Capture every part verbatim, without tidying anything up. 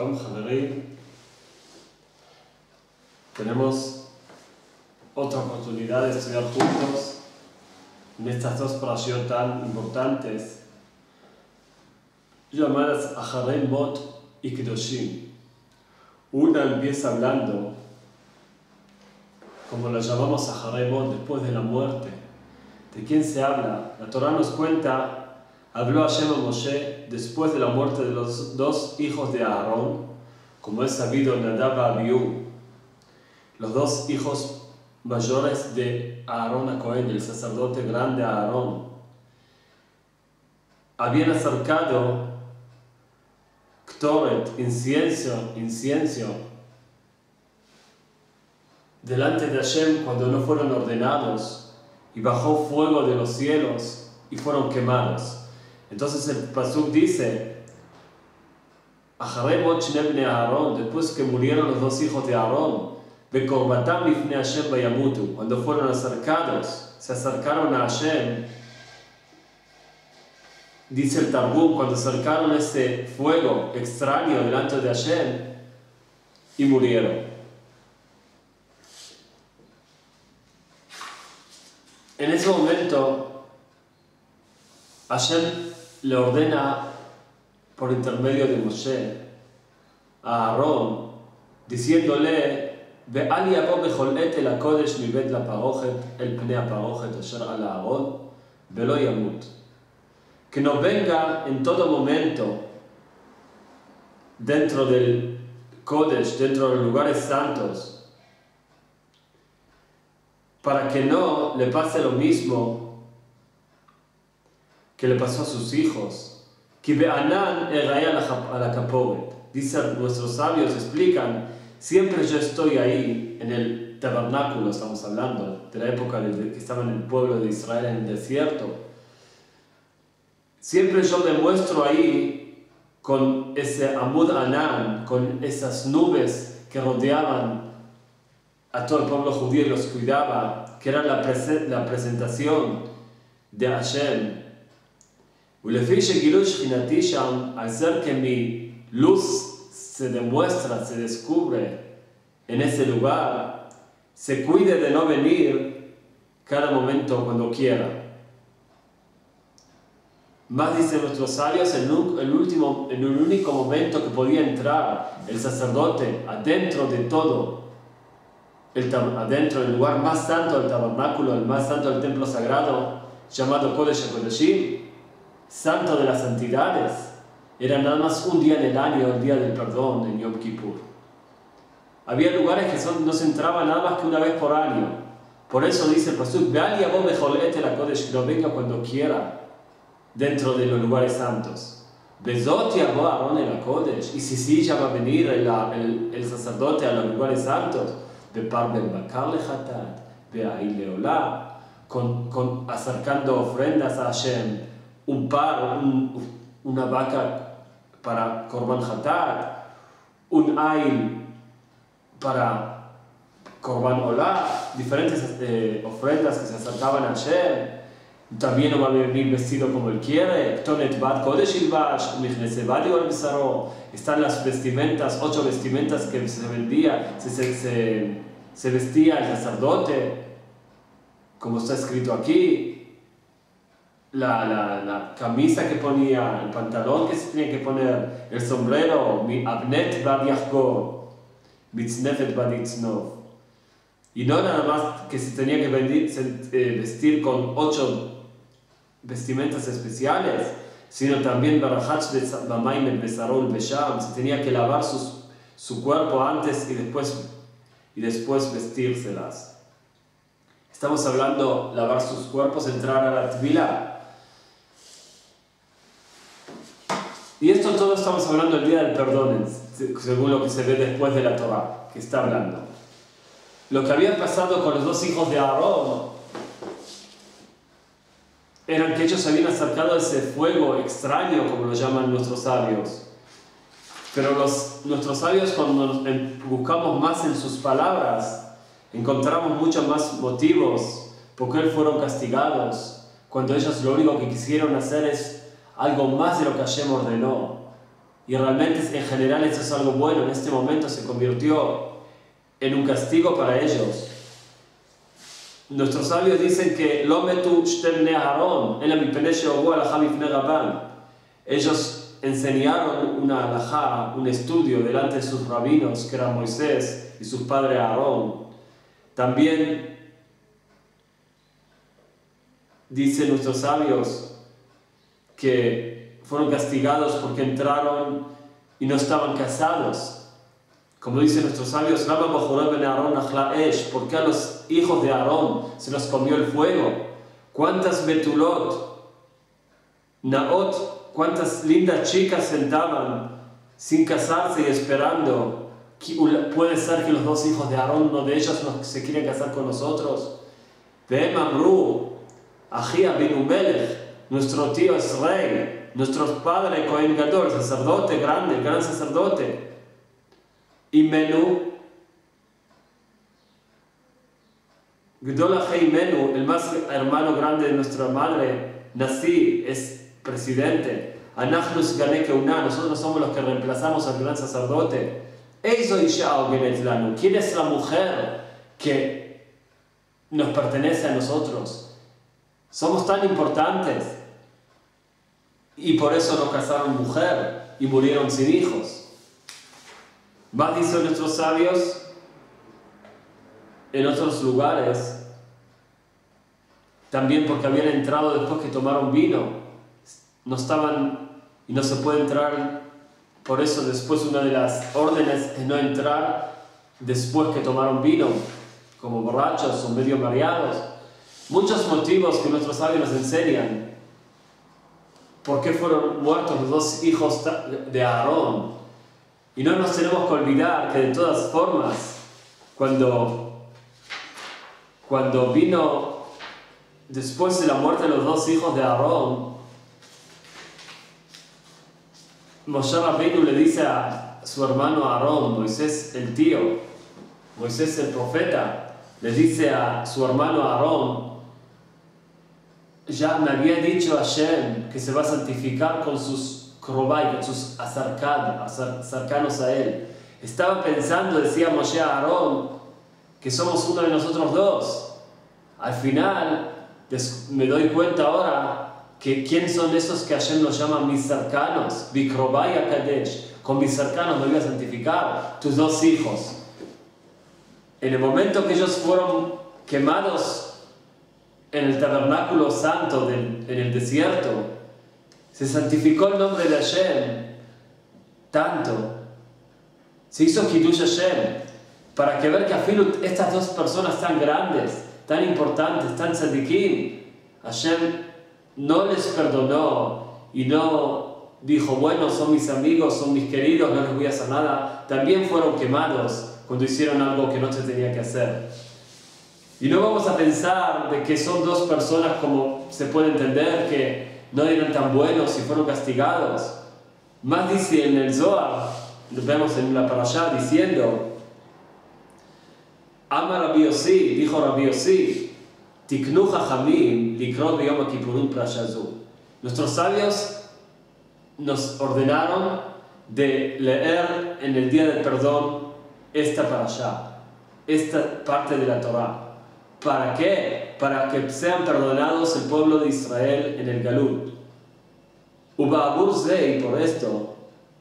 Shalom, Javerim. Tenemos otra oportunidad de estudiar juntos en estas dos parashot tan importantes llamadas Acharei Mot y Kedoshim. Una empieza hablando, como la llamamos Acharei Mot, después de la muerte. ¿De quién se habla? La Torah nos cuenta, habló Hashem a Moshe después de la muerte de los dos hijos de Aarón, como es sabido, Nadab y Abiú, los dos hijos mayores de Aarón a Cohen, el sacerdote grande Aarón. Habían acercado Ktoret, incienso, incienso, delante de Hashem cuando no fueron ordenados, y bajó fuego de los cielos y fueron quemados. Entonces el pasuk dice, Acharei mot shnei bnei Aarón, después que murieron los dos hijos de Aarón, bekorbatam lifnei Hashem vayamutu, cuando fueron acercados, se acercaron a Hashem, dice el Targum, cuando acercaron ese fuego extraño delante de Hashem y murieron. En ese momento, Hashem le ordena por intermedio de Moshe a Aarón, diciéndole, Ve'al yavo bechol et el hakodesh mibet la parochet el pnei aparochet asher al Aarón velo yamut. Que no venga en todo momento dentro del Kodesh, dentro de los lugares santos, para que no le pase lo mismo que le pasó a sus hijos. Que be'anan eraya a la kaporet. Dicen nuestros sabios, explican, siempre yo estoy ahí en el tabernáculo, estamos hablando de la época de que estaba en el pueblo de Israel en el desierto. Siempre yo me muestro ahí con ese Amud Anan, con esas nubes que rodeaban a todo el pueblo judío y los cuidaba, que era la, prese la presentación de Hashem. Al ser que mi luz se demuestra, se descubre en ese lugar, se cuide de no venir cada momento cuando quiera. Más dicen nuestros sabios, en el, último, en el único momento que podía entrar el sacerdote adentro de todo, el, adentro del lugar más santo del tabernáculo, el más santo del templo sagrado, llamado Kodesh HaKodeshim, santo de las santidades, era nada más un día en el año, el día del perdón, en Yom Kippur. Había lugares que son, no se entraba nada más que una vez por año. Por eso dice el pasuk, Ve'al yavo bechol et el hakodesh, que no venga cuando quiera dentro de los lugares santos. Bezot yavo Aarón el hakodesh, y si sí ya va a venir el, el, el sacerdote a los lugares santos, Bepar ben bakar lechatat, Be'ail leolá, con, con acercando ofrendas a Hashem, un par, un, una vaca para Korban Hatat, un ail para Korban Olá, diferentes eh, ofrendas que se acercaban a Hashem. También no va a venir vestido como él quiere. Tonet bat kodesh ilbash, michnese badi ol besaro. Están las vestimentas, ocho vestimentas que se vendía, se, se, se, se vestía el sacerdote, como está escrito aquí. La, la, la camisa que ponía, el pantalón que se tenía que poner, el sombrero, mi abnet bad yachgor, mitznefet bad itznov. Y no nada más que se tenía que vestir, se, eh, vestir con ocho vestimentas especiales, sino también barajach de bamaim el besarol besham, se tenía que lavar sus, su cuerpo antes y después, y después vestírselas. Estamos hablando lavar sus cuerpos, entrar a la tvilá. Y esto todo estamos hablando el día del perdón, según lo que se ve después de la Torah, que está hablando. Lo que había pasado con los dos hijos de Aarón eran que ellos habían acercado ese fuego extraño, como lo llaman nuestros sabios. Pero los, nuestros sabios, cuando nos, en, buscamos más en sus palabras, encontramos muchos más motivos por qué fueron castigados, cuando ellos lo único que quisieron hacer es algo más de lo que Hashem ordenó. y realmente en general esto es algo bueno. En este momento se convirtió en un castigo para ellos. Nuestros sabios dicen que lo metu shtem bnei Aarón, ela mipnei she'oru halajá bifnei Rabban. Ellos enseñaron una halajá, un estudio delante de sus rabinos, que eran Moisés y su padre Aarón. También dicen nuestros sabios que fueron castigados porque entraron y no estaban casados. Como dicen nuestros sabios, ¿por qué a los hijos de Aarón se los comió el fuego? ¿Cuántas betulot, naot, cuántas lindas chicas sentaban sin casarse y esperando? Puede ser que los dos hijos de Aarón, uno de ellos no se quiere casar con nosotros. Ve'em amru, Aji Abinu Melech, nuestro tío es rey, nuestro padre Cohen Gadol, sacerdote grande, el gran sacerdote. Y Menú, Gdol Ajei Menú, el más hermano grande de nuestra madre, Nasi, es presidente. Anachnu Sganei Keuna, nosotros somos los que reemplazamos al gran sacerdote. Eizo Isha Ogenet Lanu, ¿quién es la mujer que nos pertenece a nosotros? Somos tan importantes. Y por eso no casaron mujer y murieron sin hijos. Más dicen nuestros sabios, en otros lugares, también porque habían entrado después que tomaron vino, no estaban, y no se puede entrar, por eso después una de las órdenes es no entrar después que tomaron vino, como borrachos o medio mareados. Muchos motivos que nuestros sabios nos enseñan, por qué fueron muertos los dos hijos de Aarón. Y no nos tenemos que olvidar que de todas formas, cuando, cuando vino después de la muerte de los dos hijos de Aarón, Moshe Rabbeinu le dice a su hermano Aarón, Moisés el tío, Moisés el profeta, le dice a su hermano Aarón, ya me había dicho Hashem que se va a santificar con sus Krobay, con sus cercanos a él. Estaba pensando, decía Moshe a Aarón, que somos uno de nosotros dos. Al final, me doy cuenta ahora que quién son esos que Hashem nos llama mis cercanos. Bikrobay Akadesh. Con mis cercanos me voy a santificar, tus dos hijos. En el momento que ellos fueron quemados en el tabernáculo santo del, en el desierto, se santificó el nombre de Hashem tanto, se hizo Kiddush Hashem, para que ver que afilu estas dos personas tan grandes, tan importantes, tan tzadikim, Hashem no les perdonó y no dijo, bueno, son mis amigos, son mis queridos, no les voy a hacer nada. También fueron quemados cuando hicieron algo que no se tenía que hacer. Y no vamos a pensar de que son dos personas como se puede entender que no eran tan buenos y fueron castigados. Más dice en el Zohar, lo vemos en una parashá diciendo, Ama Rabbi Yossi, dijo Rabbi Yossi, Tiknu Chachamim likrot b'yom HaKippurim parashá zu. Nuestros sabios nos ordenaron de leer en el día del perdón esta parashá, esta parte de la Torah. ¿Para qué? Para que sean perdonados el pueblo de Israel en el Galut. Uba'abur ze, y por esto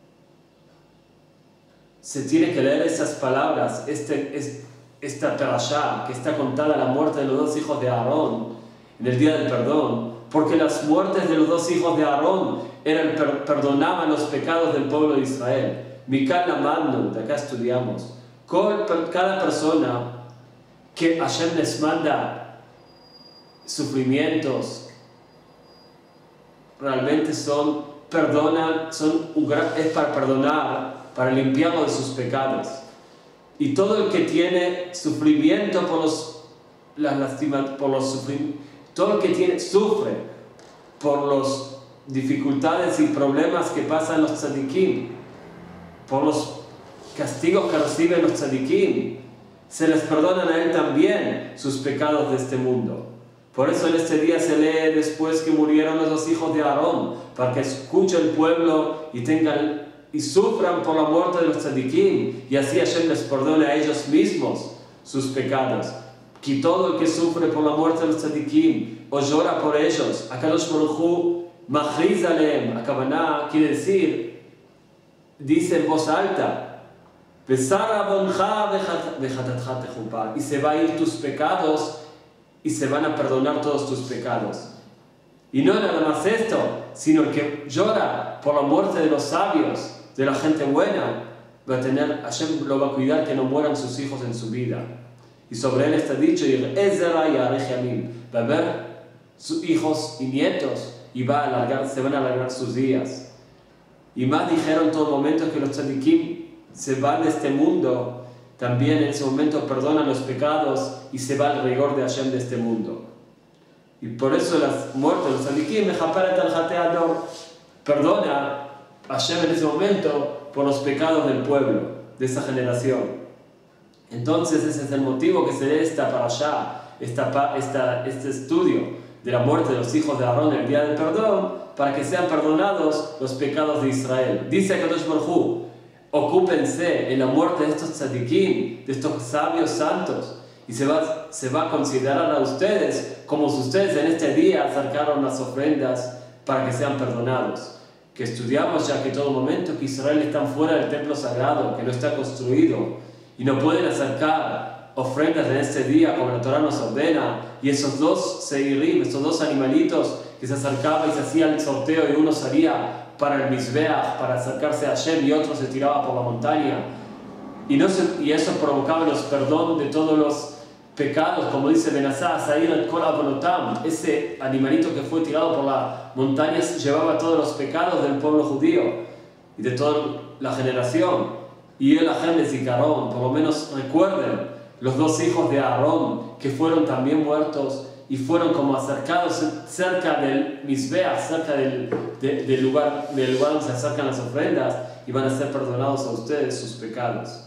se tiene que leer esas palabras, este, es, esta parashá que está contada la muerte de los dos hijos de Aarón en el día del perdón, porque las muertes de los dos hijos de Aarón eran, per, perdonaban los pecados del pueblo de Israel. Mikal Amanu, de acá estudiamos, cada persona que Hashem les manda sufrimientos, realmente son, perdonan, son un gran, es para perdonar, para limpiarlo de sus pecados. Y todo el que tiene sufrimiento por los, las lastimas, por los sufrimientos, todo el que tiene, sufre por las dificultades y problemas que pasan los tzadikim, por los castigos que reciben los tzadikim, se les perdonan a él también sus pecados de este mundo. Por eso en este día se lee después que murieron los dos hijos de Aarón, para que escuche el pueblo y tengan y sufran por la muerte de los tzadikim, y así Hashem les perdone a ellos mismos sus pecados. Que todo el que sufre por la muerte de los tzadikim o llora por ellos, Akadosh Baruj Hu machriz aleem, Akabaná quiere decir, dice en voz alta, y se va a ir tus pecados y se van a perdonar todos tus pecados. Y no nada más esto, sino el que llora por la muerte de los sabios, de la gente buena, va a tener, Hashem lo va a cuidar que no mueran sus hijos en su vida. Y sobre él está dicho, va a haber sus hijos y nietos y va a alargar, se van a alargar sus días. Y más dijeron en todo momento que los tzadikim se van de este mundo, también en ese momento perdonan los pecados y se va el rigor de Hashem de este mundo. Y por eso las muertes de los tzadikim, perdona a Hashem en ese momento por los pecados del pueblo, de esa generación. Entonces ese es el motivo que se dé esta parashá, esta, esta, este estudio de la muerte de los hijos de Aarón el día del perdón, para que sean perdonados los pecados de Israel. Dice Akadosh Baruj Hu, ocúpense en la muerte de estos tzadikim, de estos sabios santos, y se va, se va a considerar a ustedes como si ustedes en este día acercaron las ofrendas para que sean perdonados. Que estudiamos ya que todo momento que Israel está fuera del templo sagrado, que no está construido, y no pueden acercar ofrendas en este día como la Torah nos ordena, y esos dos seirim, esos dos animalitos que se acercaban y se hacía el sorteo y uno salía para el Mizbeach, para acercarse a Hashem, y otro se tiraba por la montaña, y, no se, y eso provocaba los perdón de todos los pecados, como dice Benazá, Sair el Kol Abonotam, ese animalito que fue tirado por la montaña llevaba todos los pecados del pueblo judío y de toda la generación, y el Hashem de Zikaron, por lo menos recuerden los dos hijos de Aarón que fueron también muertos y fueron como acercados cerca del Mizbeach, cerca del, de, del, lugar, del lugar donde se acercan las ofrendas, y van a ser perdonados a ustedes sus pecados.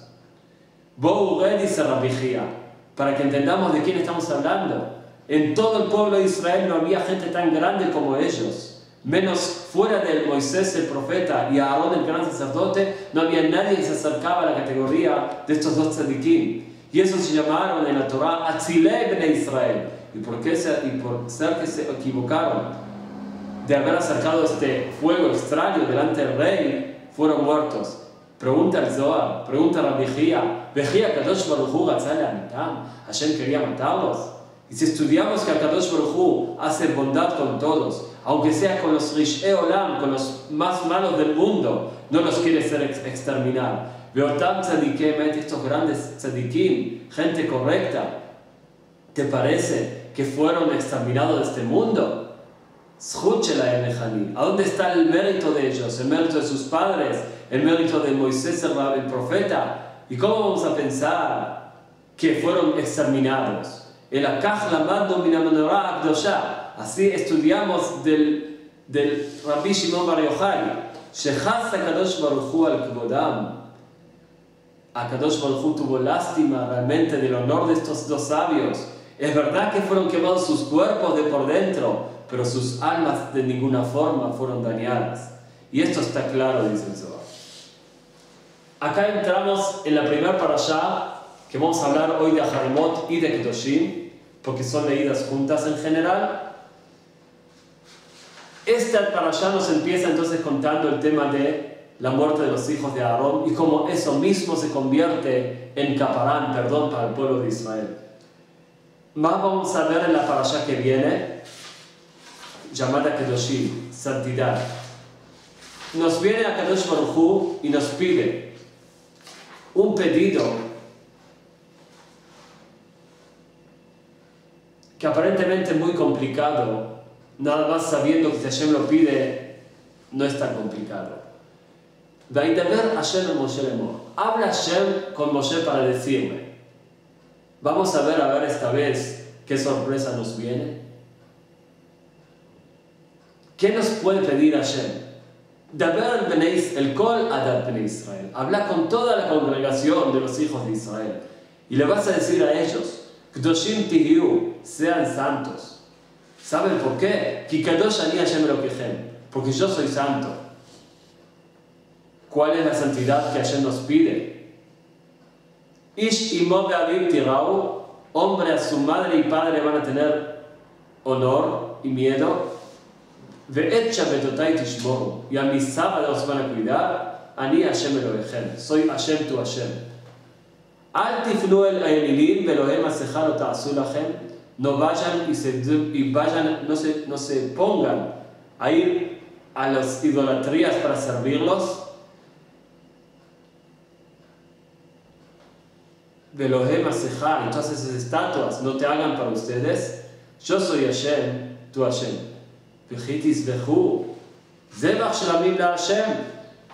Bo'ugé, dice Rabbi Jía, para que entendamos de quién estamos hablando. En todo el pueblo de Israel no había gente tan grande como ellos, menos fuera de Moisés el profeta y Aarón el gran sacerdote, no había nadie que se acercaba a la categoría de estos dos tzadikim. Y eso se llamaron en la Torah Atzilei Bnei Israel. ¿Y por qué se, y por ser que se equivocaron de haber acercado este fuego extraño delante del rey, fueron muertos? Pregunta el Zohar, pregunta Rabbi Jía, ¿Vejía Kadosh Baruj Hu Gatzal Amitam? ¿Hashem quería matarlos? Y si estudiamos que Kadosh Baruj Hu hace bondad con todos, aunque sea con los Rish'e Olam, con los más malos del mundo, no los quiere ser ex exterminar. Veotam tzadikim, estos grandes tzadikim, gente correcta, ¿te parece que fueron exterminados de este mundo? ¿A dónde está el mérito de ellos? El mérito de sus padres, el mérito de Moisés el profeta. ¿Y cómo vamos a pensar que fueron exterminados? El Akach Lamado min ha-menorah ha-kedoshá. Así estudiamos del, del Rabbi Shimon Bar Yochai. Shechas HaKadosh Baruj Hu al kvodam. HaKadosh Baruj Hu tuvo lástima realmente del honor de estos dos sabios. Es verdad que fueron quemados sus cuerpos de por dentro, pero sus almas de ninguna forma fueron dañadas. Y esto está claro, dice el Zohar. Acá entramos en la primera parashá, que vamos a hablar hoy de Aharimot y de Kedoshim, porque son leídas juntas en general. Esta parashá nos empieza entonces contando el tema de la muerte de los hijos de Aarón y cómo eso mismo se convierte en caparán, perdón, para el pueblo de Israel. Más vamos a ver en la parashá que viene, llamada Kedoshim, santidad. Nos viene a Kadosh Baruj Hu y nos pide un pedido que aparentemente es muy complicado, nada más sabiendo que si Hashem lo pide, no es tan complicado. Vaidaber Hashem a Moshe lemor. Habla Hashem con Moshe para decirle. Vamos a ver, a ver esta vez qué sorpresa nos viene. ¿Qué nos puede pedir Hashem? Daber beneis el kol adat bnei Israel. Habla con toda la congregación de los hijos de Israel y le vas a decir a ellos, Kdoshim tihiu, sean santos. ¿Saben por qué? Ki kadosh ani Hashem Elokechem, porque yo soy santo. ¿Cuál es la santidad que Hashem nos pide? Ish imo ve'aviv tirau, hombre a su madre y padre van a tener honor y miedo. Ve'et shabetotai tishmoru, y a mis sábados van a cuidar. Ani Hashem Elohechem, soy Hashem tu Hashem. Al tifnu el elilim velohem asechar o ta'asu lachem, no vayan y, se, y vayan, no se, no se pongan a ir a las idolatrías para servirlos. Velohem asechar, entonces esas estatuas no te hagan para ustedes. Yo soy Hashem tu Hashem. Vejitis veju, zebach shlamim la Hashem.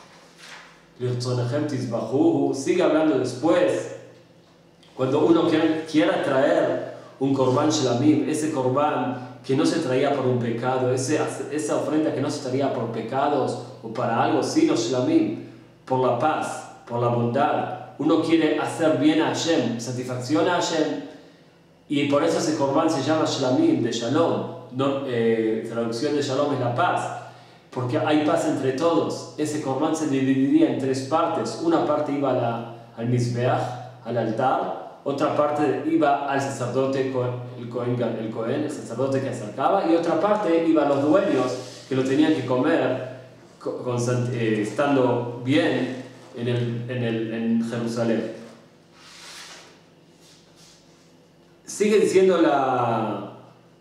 Sigue hablando después. Cuando uno quiera traer un korban shlamim, ese korban que no se traía por un pecado, ese, esa ofrenda que no se traía por pecados o para algo, sino shlamim, por la paz, por la bondad. Uno quiere hacer bien a Hashem, satisfacción a Hashem, y por eso ese korban se llama shlamim, de shalom. No, eh, traducción de shalom es la paz. Porque hay paz entre todos. Ese korban se dividía en tres partes. Una parte iba a la, al mizbeach, al altar. Otra parte iba al sacerdote, el Cohen, el Cohen, el sacerdote que acercaba. Y otra parte iba a los dueños que lo tenían que comer con, eh, estando bien en, el, en, el, en Jerusalén. Sigue diciendo la,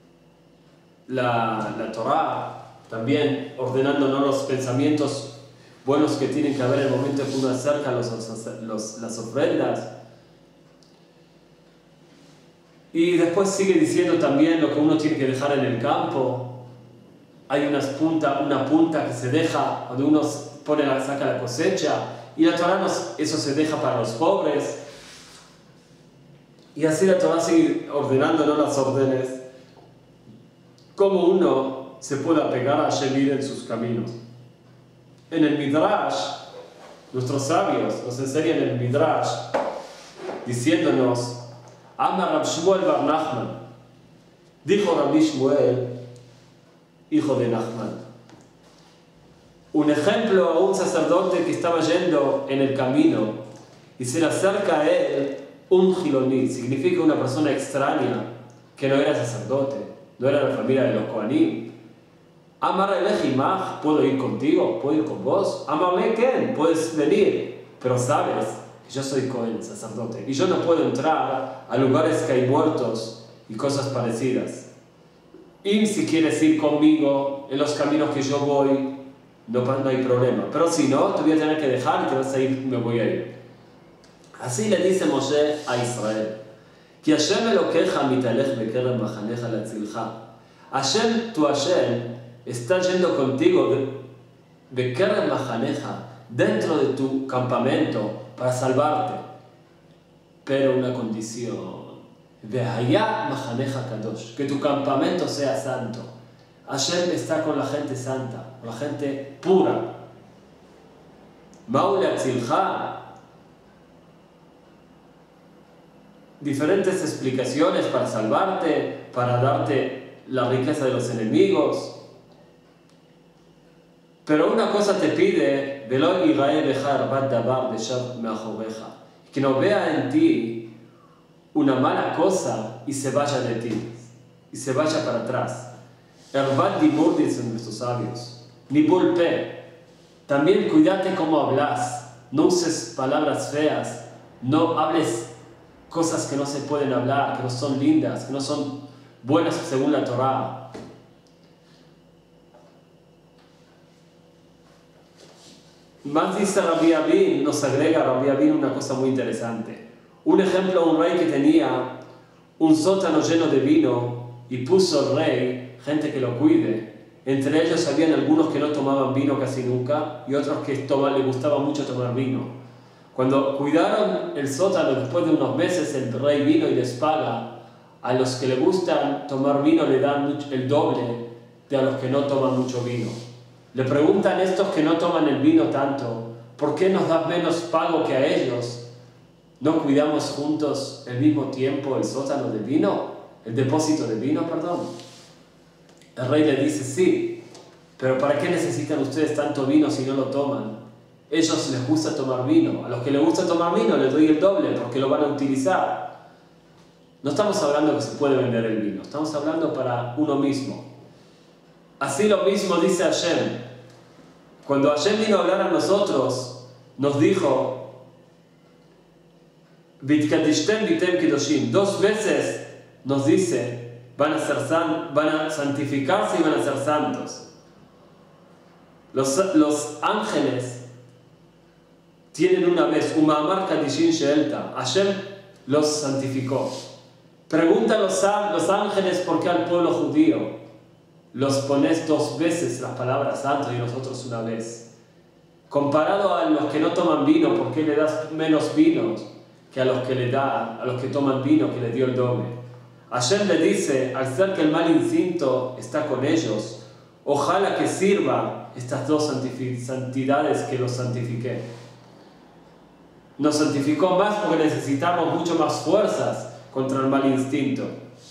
la, la Torah, también ordenándonos los pensamientos buenos que tienen que haber en el momento que uno acerca los, los, las ofrendas. Y después sigue diciendo también lo que uno tiene que dejar en el campo. Hay unas punta, una punta que se deja, donde uno pone la, saca la cosecha, y la Torah nos, eso se deja para los pobres. Y así la Torah sigue ordenándonos las órdenes. Como uno se puede apegar a Hashem en sus caminos. En el Midrash, nuestros sabios nos enseñan en el Midrash diciéndonos: Amar Rab Shmuel bar Nachman, dijo Rabbi Shmuel, hijo de Nachman. Un ejemplo a un sacerdote que estaba yendo en el camino y se le acerca a él un giloní, significa una persona extraña que no era sacerdote, no era la familia de los Kohanim. Amar elejimach, ¿puedo ir contigo? ¿Puedo ir con vos? Amarle, ¿qué? Puedes venir, pero sabes que yo soy Cohen, sacerdote, y yo no puedo entrar a lugares que hay muertos y cosas parecidas. Y si quieres ir conmigo en los caminos que yo voy, no, no hay problema. Pero si no, te voy a tener que dejar y te vas a ir, me voy a ir. Así le dice Moshe a Israel: Ki Hashem Elokecha mitalech bekerem machanecha latzilcha. Hashem, tu Hashem, está yendo contigo de Kerem Mahaneja, dentro de tu campamento, para salvarte. Pero una condición: Vehaya Mahaneja Kadosh, que tu campamento sea santo. Hashem está con la gente santa, con la gente pura. Maule Atzilcha. Diferentes explicaciones para salvarte, para darte la riqueza de los enemigos. Pero una cosa te pide: Velo irae bejar bat dabar beshav meachoreja, que no vea en ti una mala cosa y se vaya de ti, y se vaya para atrás. Erbat dibur, dicen nuestros sabios, nibul pe. También cuídate cómo hablas, no uses palabras feas, no hables cosas que no se pueden hablar, que no son lindas, que no son buenas según la Torah. Más dice Rabbi Abin, nos agrega Rabbi Abin una cosa muy interesante. Un ejemplo, un rey que tenía un sótano lleno de vino y puso el rey gente que lo cuide. Entre ellos habían algunos que no tomaban vino casi nunca y otros que toma, le gustaba mucho tomar vino. Cuando cuidaron el sótano, después de unos meses, el rey vino y les paga. A los que le gustan tomar vino le dan el doble de a los que no toman mucho vino. Le preguntan estos que no toman el vino tanto: ¿por qué nos das menos pago que a ellos? ¿No cuidamos juntos al mismo tiempo el sótano de vino? El depósito de vino, perdón. El rey le dice: sí, pero ¿para qué necesitan ustedes tanto vino si no lo toman? ellos les gusta tomar vino. A los que les gusta tomar vino les doy el doble porque lo van a utilizar. No estamos hablando que se puede vender el vino, estamos hablando para uno mismo. Así lo mismo dice Hashem. Cuando Hashem vino a hablar a nosotros, nos dijo, Vitkadishtem vitem kedoshim. Dos veces nos dice, van a, ser san, van a santificarse y van a ser santos. Los, los ángeles tienen una vez, Umamar Kadishin Sheelta, Hashem los santificó. Preguntan los, los ángeles por qué al pueblo judío los pones dos veces las palabras santos y nosotros una vez. Comparado a los que no toman vino, ¿por qué le das menos vino que a los que le da, a los que toman vino, que le dio el doble? Hashem le dice, al ser que el mal instinto está con ellos, ojalá que sirva estas dos santidades que los santifiqué. Nos santificó más porque necesitamos mucho más fuerzas contra el mal instinto.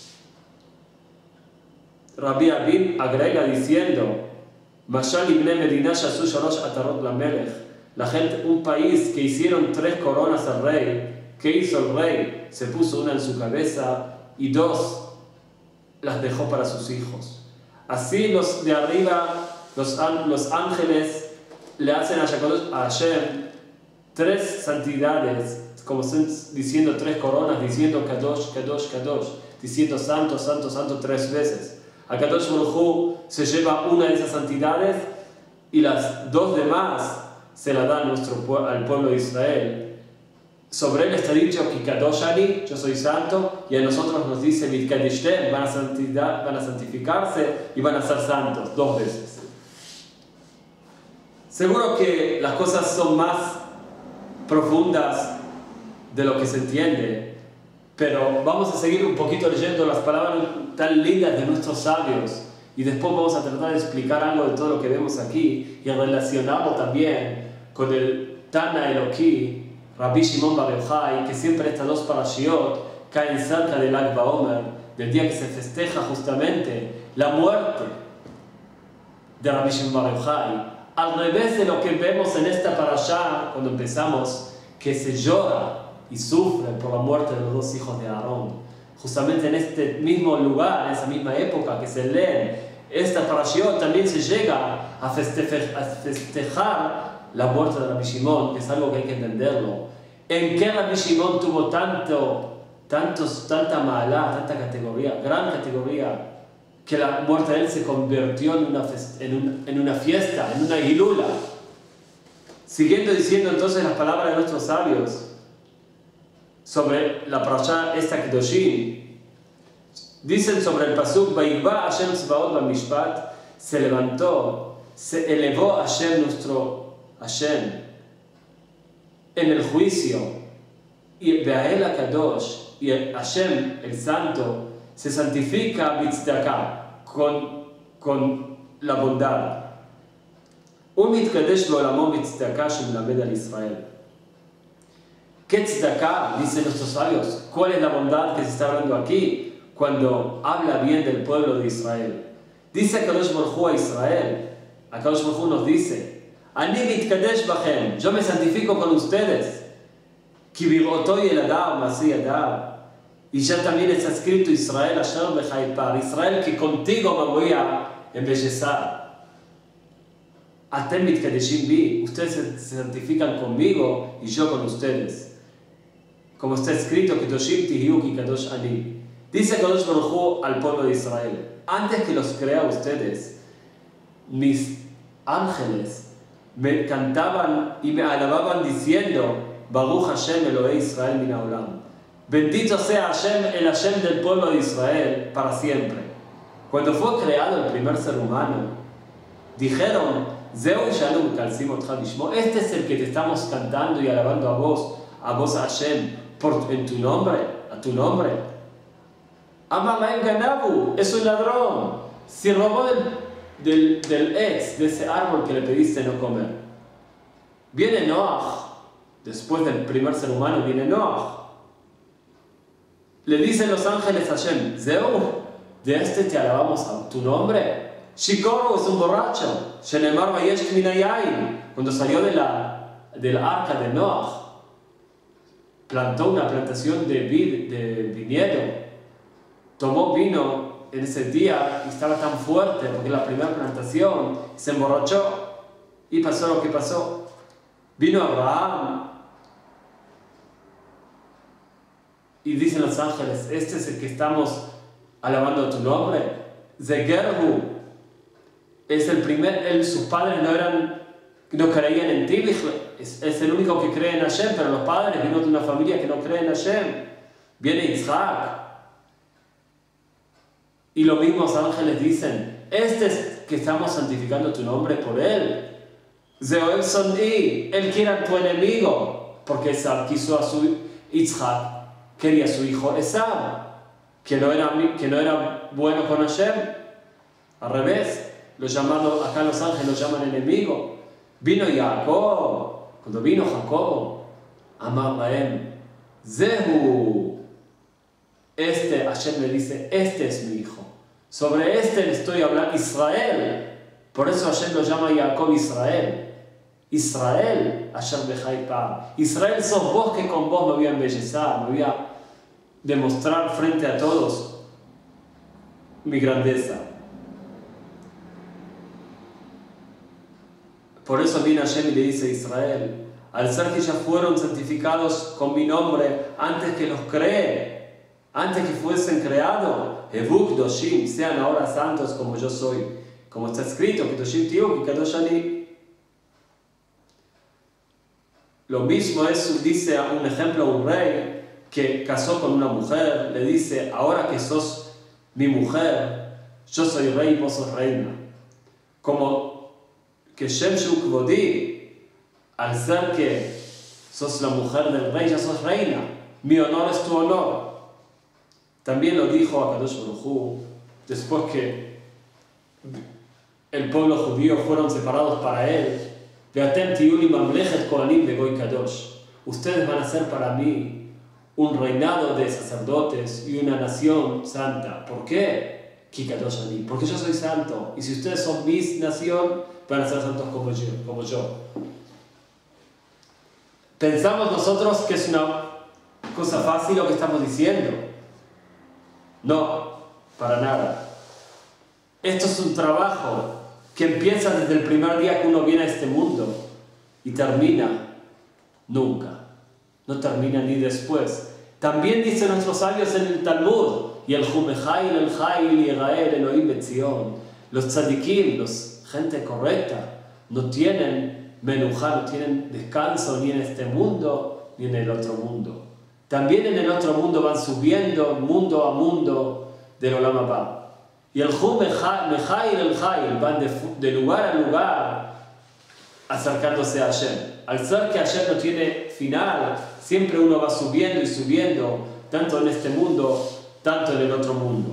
Rabbi Abin agrega diciendo, Mashal ibne Medina shasu shalosh atarot lamelech. La gente, un país que hicieron tres coronas al rey, ¿qué hizo el rey? Se puso una en su cabeza y dos las dejó para sus hijos. Así los de arriba, los, los ángeles, le hacen a Hashem tres santidades, como diciendo tres coronas, diciendo Kadosh, Kadosh, Kadosh, diciendo santo, santo, santo tres veces. A Kadosh Baruj Hu se lleva una de esas santidades y las dos demás se la da a nuestro, al pueblo de Israel. Sobre él está dicho que Kadosh Ani, yo soy santo, y a nosotros nos dice Mitkadishtem, van a, van a santificarse y van a ser santos, dos veces. Seguro que las cosas son más profundas de lo que se entiende, pero vamos a seguir un poquito leyendo las palabras tan lindas de nuestros sabios y después vamos a tratar de explicar algo de todo lo que vemos aquí y relacionarlo también con el Tana Eloquí, Rabbi Shimon Bar Yochai, que siempre estas dos parashiot caen cerca del Lag BaOmer, del día que se festeja justamente la muerte de Rabbi Shimon Bar Yochai. Al revés de lo que vemos en esta parashá cuando empezamos, que se llora y sufre por la muerte de los dos hijos de Aarón. Justamente en este mismo lugar, en esa misma época que se leen esta parashiot, también se llega a festejar, a festejar la muerte de Rabbi Shimon, que es algo que hay que entenderlo. ¿En qué Rabbi Shimon tuvo tanto, tantos, tanta mala, tanta categoría, gran categoría, que la muerte de él se convirtió en una, en, un, en una fiesta, en una hilula? Siguiendo diciendo entonces las palabras de nuestros sabios sobre la parashá esta Kedoshim, dicen sobre el pasuk, Vayikba Hashem Tzvaot Bamishpat, se levantó, se elevó Hashem, nuestro Hashem, en el juicio, y Be'ael HaKadosh, y Hashem, el santo, se santifica Bitzdaka, con, con la bondad. Un mitkadesh be'olamo Bitzdaka shemelamed al Israel. ¿Qué tzedakah? Dicen nuestros sabios. ¿Cuál es la bondad que se está hablando aquí cuando habla bien del pueblo de Israel? Dice Kadosh Baruj Hu a Israel. A Kadosh Baruj Hu nos dice, Ani mitkadesh bachem, yo me santifico con ustedes. Ki birotoy el adam así adam. Y ya también está escrito Israel asher bechaipar, Israel que contigo me voy a embellecer. Atem mitkadeshim bi, ustedes se santifican conmigo y yo con ustedes. Como está escrito, Kedoshim tihiu ki kadosh ani. Dice Kadosh Baruj Hu al pueblo de Israel, antes que los crea ustedes, mis ángeles me cantaban y me alababan diciendo, Baruch Hashem Elohei Israel min haolam. Bendito sea Hashem, el Hashem del pueblo de Israel, para siempre. Cuando fue creado el primer ser humano, dijeron, Zeu Shalom Kalsim Otcha Bishmo, este es el que te estamos cantando y alabando a vos, a vos Hashem, por, en tu nombre, a tu nombre. Amalaim Ganabu, es un ladrón, se robó del, del, del ex, de ese árbol que le pediste no comer. Viene Noach, después del primer ser humano viene Noach. Le dicen los ángeles a Hashem, Zeu, de este te alabamos a tu nombre. Shikoro es un borracho. Shenemar Vayesh Minayain, cuando salió de la, del arca de Noah, plantó una plantación de, vid, de viñedo, tomó vino en ese día y estaba tan fuerte porque la primera plantación se emborrachó y pasó lo que pasó. Vino Abraham y dicen los ángeles, este es el que estamos alabando tu nombre. Zegerhu es el primer, él, sus padres no eran, no creían en ti, es, es el único que cree en Hashem, pero los padres vino de una familia que no cree en Hashem. Viene Isaac. Y los mismos ángeles dicen, este es que estamos santificando tu nombre por él. Zeoel Sondi, él quiere a tu enemigo, porque Esab quiso a su Isaac, quería a su hijo Esab, que no era, que no era bueno con Hashem. Al revés, lo llamado, acá los ángeles lo llaman enemigo. Vino Jacob, cuando vino Jacob, Amar Lahem, Zehu, este, Hashem le dice, este es mi hijo. Sobre este le estoy hablando, Israel. Por eso Hashem lo llama Jacob Israel. Israel, Hashem Bejaipa. Israel, sos vos que con vos me voy a embellezar, me voy a demostrar frente a todos mi grandeza. Por eso viene Hashem y le dice a Israel, al ser que ya fueron santificados con mi nombre antes que los cree, antes que fuesen creados, Evuk Doshim, sean ahora santos como yo soy, como está escrito, que Doshim Tiyu, que Kadosh Ani. Lo mismo es, dice un ejemplo, un rey que casó con una mujer, le dice, ahora que sos mi mujer, yo soy rey y vos sos reina. Como que Shem Shu Kvodi, al ser que sos la mujer del rey, ya sos reina, mi honor es tu honor. También lo dijo a Kadosh Baruj Hu, después que el pueblo judío fueron separados para él, ustedes van a ser para mí un reinado de sacerdotes y una nación santa. ¿Por qué? Porque yo soy santo. Y si ustedes son mi nación, van a ser santos como yo. Como yo. Pensamos nosotros que es una cosa fácil lo que estamos diciendo. No, para nada. Esto es un trabajo que empieza desde el primer día que uno viene a este mundo y termina nunca, no termina ni después. También dicen nuestros sabios en el Talmud, y el Jumejail, el Jail, y el Gael, Elohim Betzion, los tzadikim, los gente correcta, no tienen menujá, no tienen descanso ni en este mundo ni en el otro mundo. También en el otro mundo van subiendo mundo a mundo del Olam Haba. Y el Jum Mejail, el Jail, van de, de lugar a lugar acercándose a Hashem. Al ser que Hashem no tiene final, siempre uno va subiendo y subiendo, tanto en este mundo, tanto en el otro mundo.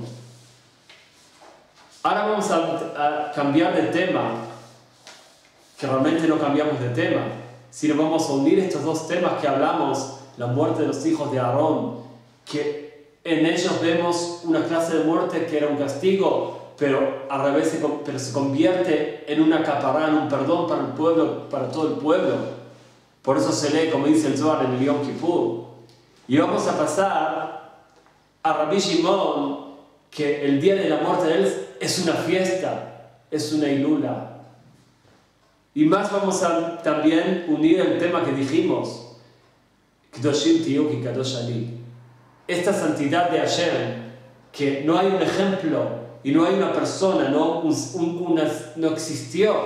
Ahora vamos a, a cambiar de tema, que realmente no cambiamos de tema, sino vamos a unir estos dos temas que hablamos, la muerte de los hijos de Aarón, que en ellos vemos una clase de muerte que era un castigo, pero al revés se, pero se convierte en una capará, en un perdón para el pueblo, para todo el pueblo. Por eso se lee, como dice el Zohar, en el Yom Kippur. Y vamos a pasar a Rabbi Shimon, que el día de la muerte de él es una fiesta, es una hilula. Y más vamos a también unir el tema que dijimos, Kedoshim Tiyu ki Kadosh Ani. Esta santidad de Hashem, que no hay un ejemplo y no hay una persona, no, un, un, una, no existió.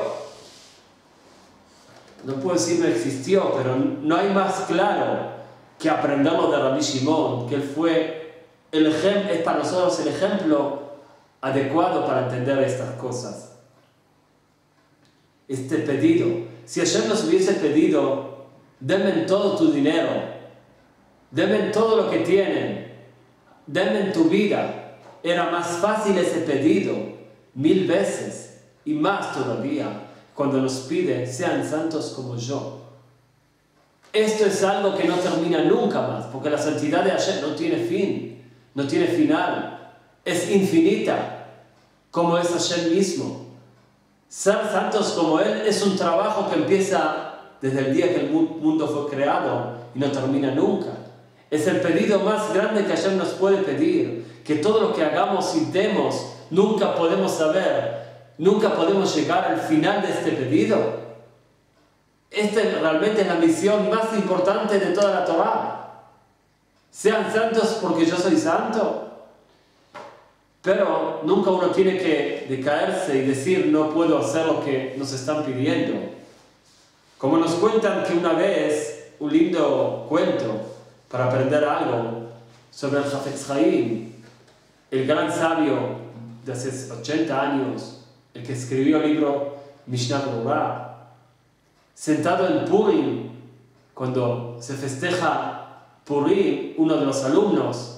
No puedo decir no existió, pero no hay más claro que aprenderlo de Rabbi Shimon, que él fue el ejemplo, es para nosotros el ejemplo adecuado para entender estas cosas. Este pedido, si Hashem nos hubiese pedido, denme todo tu dinero, denme todo lo que tienen, denme tu vida, era más fácil ese pedido, mil veces, y más todavía, cuando nos pide, sean santos como yo. Esto es algo que no termina nunca más, porque la santidad de Hashem no tiene fin, no tiene final, es infinita, como es Hashem mismo. Ser santos como Él es un trabajo que empieza desde el día que el mundo fue creado y no termina nunca. Es el pedido más grande que Hashem nos puede pedir, que todo lo que hagamos y demos, nunca podemos saber, nunca podemos llegar al final de este pedido. Esta realmente es la misión más importante de toda la Torá. Sean santos porque yo soy santo. Pero nunca uno tiene que decaerse y decir no puedo hacer lo que nos están pidiendo. Como nos cuentan que una vez, un lindo cuento para aprender algo sobre el Hafetz Haim, el gran sabio de hace ochenta años, el que escribió el libro Mishnah Berurah, sentado en Purim, cuando se festeja Purim, uno de los alumnos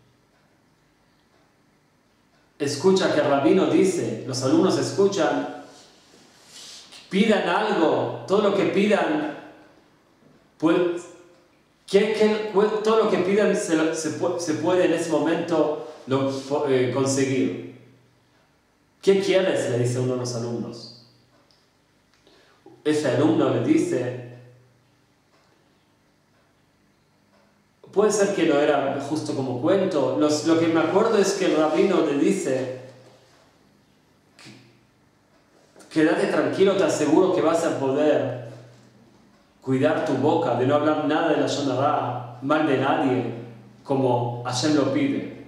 escucha que el rabino dice, los alumnos escuchan, pidan algo, todo lo que pidan, pues, ¿qué, qué, todo lo que pidan se, se, se puede en ese momento lo, eh, conseguir. ¿Qué quieres?, le dice uno de los alumnos. Ese alumno le dice, puede ser que no era justo como cuento. Los, lo que me acuerdo es que el rabino le dice, quédate tranquilo, te aseguro que vas a poder cuidar tu boca, de no hablar nada de la Lashon Hara, mal de nadie, como Hashem lo pide.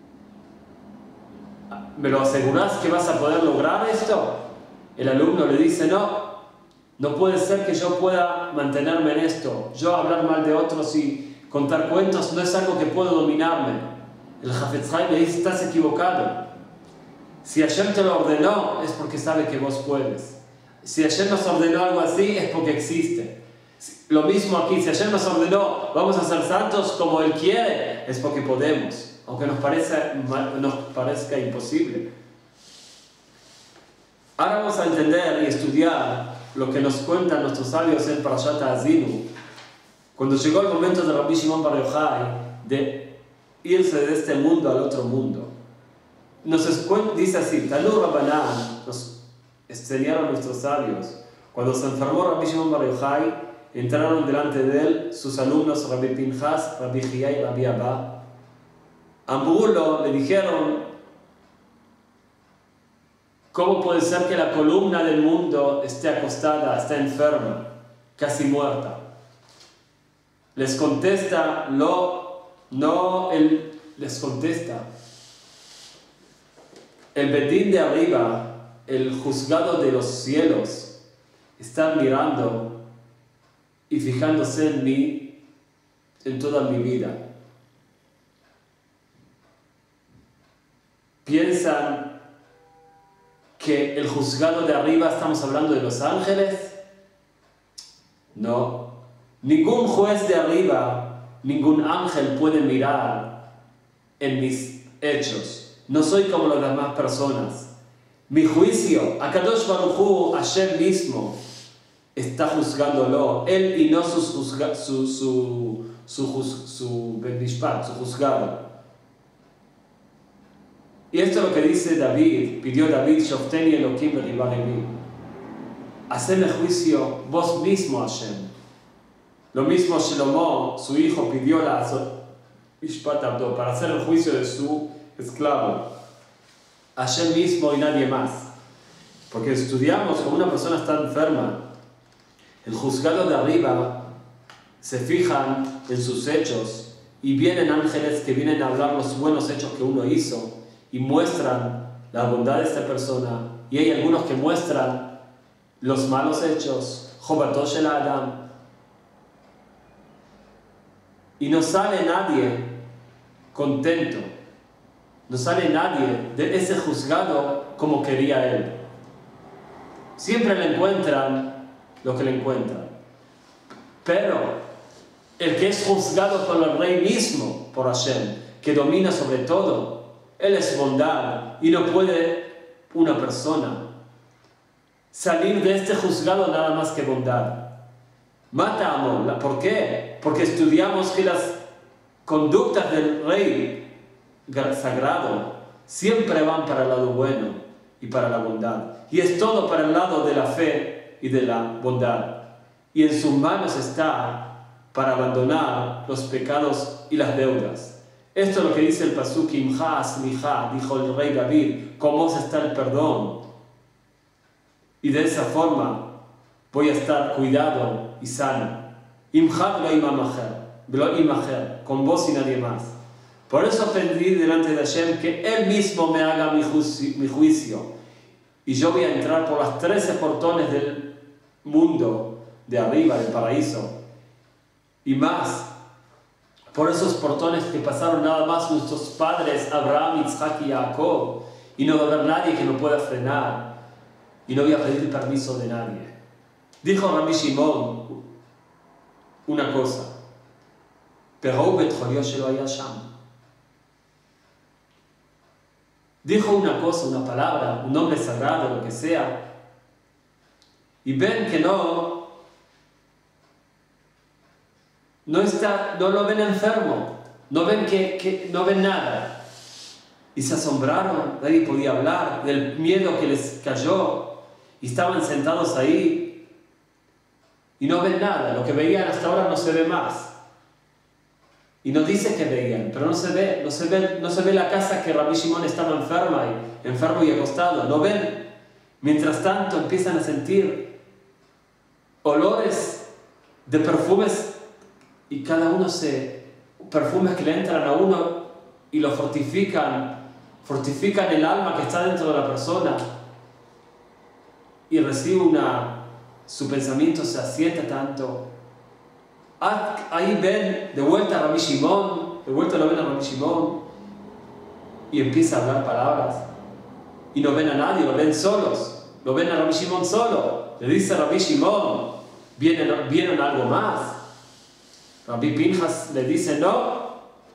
¿Me lo aseguras que vas a poder lograr esto? El alumno le dice, no, no puede ser que yo pueda mantenerme en esto. Yo hablar mal de otros y contar cuentos no es algo que puedo dominarme. El Hafetz Haim le dice, estás equivocado. Si Hashem te lo ordenó, es porque sabe que vos puedes. Si Hashem nos ordenó algo así, es porque existe. Lo mismo aquí, si Hashem nos ordenó, vamos a ser santos como Él quiere, es porque podemos, aunque nos parezca, nos parezca imposible. Ahora vamos a entender y estudiar lo que nos cuentan nuestros sabios en Parashat Ha'azinu, cuando llegó el momento de Rabbi Shimon Bar Yochai de irse de este mundo al otro mundo. Nos dice así, Tanu Rabbanan, nos enseñaron nuestros sabios, cuando se enfermó Rabbi Shimon Bar Yochai, entraron delante de él sus alumnos Rabbi Pinchas, Rabbi Chía y Rabbi Abba. Ambrulo le dijeron, ¿cómo puede ser que la columna del mundo esté acostada, esté enferma, casi muerta? Les contesta, no, no, él les contesta. El Bedín de arriba, el juzgado de los cielos, está mirando y fijándose en mí en toda mi vida. ¿Piensan que el juzgado de arriba estamos hablando de los ángeles? No. Ningún juez de arriba, ningún ángel puede mirar en mis hechos. No soy como las demás personas. Mi juicio, Akadosh Baruj Hu, Hashem mismo, está juzgándolo, él y no sus juzga, su, su, su, su, su benishpat, su juzgado. Y esto es lo que dice David, pidió David, Shofteni Elohim Beribah-Levi. Haceme juicio vos mismo, Hashem. Lo mismo Shlomo, su hijo, pidió la Mishpat Abdo, para hacer el juicio de su esclavo. Hashem mismo y nadie más. Porque estudiamos, como una persona está enferma, el juzgado de arriba se fijan en sus hechos y vienen ángeles que vienen a hablar los buenos hechos que uno hizo y muestran la bondad de esta persona, y hay algunos que muestran los malos hechos, Jobatosh el Adam, y no sale nadie contento, no sale nadie de ese juzgado como quería él. Siempre le encuentran lo que le encuentran. Pero el que es juzgado por el rey mismo, por Hashem, que domina sobre todo, él es bondad, y no puede una persona salir de este juzgado nada más que bondad. Mata amor. ¿Por qué? Porque estudiamos que las conductas del rey sagrado siempre van para el lado bueno y para la bondad. Y es todo para el lado de la fe y de la bondad. y en sus manos está para abandonar los pecados y las deudas. Esto es lo que dice el pasuk Imcha Asmicha, dijo el rey David, con vos está el perdón. Y de esa forma voy a estar cuidado y sano. Imcha velo imacher, velo imacher, con vos y nadie más. Por eso pedí delante de Hashem que Él mismo me haga mi juicio, mi juicio. Y yo voy a entrar por las trece portones del mundo de arriba, del paraíso. Y más, por esos portones que pasaron nada más nuestros padres, Abraham, Isaac y Jacob. Y no va a haber nadie que me pueda frenar. Y no voy a pedir permiso de nadie. Dijo Rabbi Shimon una cosa. Pero Bet Joliot shelo haya sham. Dijo una cosa, una palabra, un nombre sagrado, lo que sea, y ven que no, no, está, no lo ven enfermo, no ven, que, que, no ven nada. Y se asombraron, nadie podía hablar del miedo que les cayó, y estaban sentados ahí, y no ven nada, lo que veían hasta ahora no se ve más. Y nos dice que veían, pero no se ve, no se ve, no se ve la casa que Rabbi Shimon estaba enferma y, enfermo y acostado, no ven. Mientras tanto empiezan a sentir olores de perfumes y cada uno se, perfumes que le entran a uno y lo fortifican, fortifican el alma que está dentro de la persona y recibe una, su pensamiento se asienta tanto. Ahí ven de vuelta a Rabbi Shimon, de vuelta lo ven a Rabbi Shimon y empieza a hablar palabras y no ven a nadie, lo ven solos, lo ven a Rabbi Shimon solo. Le dice a Rabbi Shimon, ¿vieron, ¿vieron algo más? Rabbi Pinjas le dice, no,